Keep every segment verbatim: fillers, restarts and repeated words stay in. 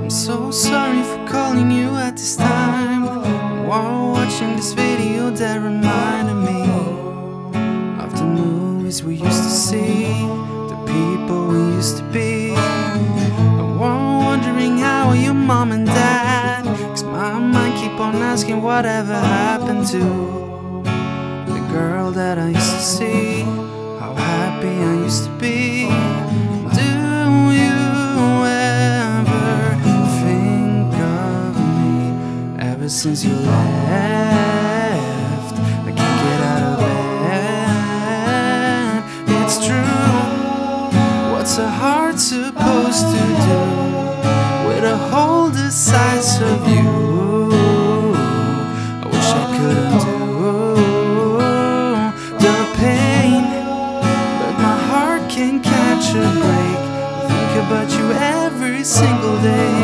I'm so sorry for calling you at this time, while watching this video that reminded me of the movies we used to see, the people we used to be. I'm wondering how are your mom and dad, 'cause my mind keep on asking whatever happened to the girl that I used to see, how happy I used to be. Do you ever think of me? Ever since you left, I can't get out of bed. It's true, what's a heart supposed to do with a hole the size of you? I wish I could undo the pain, but my heart can't catch a break. I think about you every single day.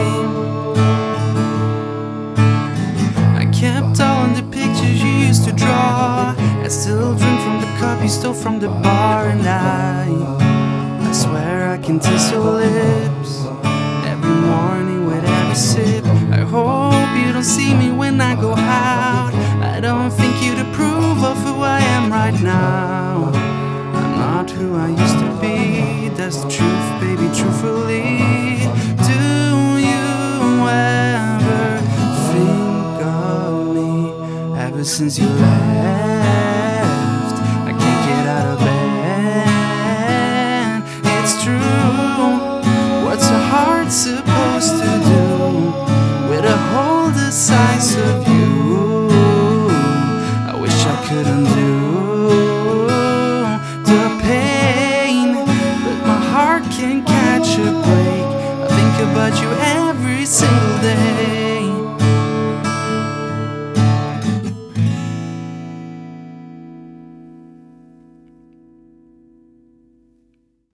I kept all the pictures you used to draw. I still drink from the cup you stole from the bar, and I I swear I can taste your lips every morning with every sip. I hope you don't see me when I go out. I don't think you'd approve of who I am right now. I'm not who I used to be, that's the truth, baby, truthfully. Do you ever think of me? Ever since you left, I can't get out of bed. It's true, what's a heart supposed to do with a hole the size of you? I wish I could undo the pain, but my heart can't catch a break. I think about you every single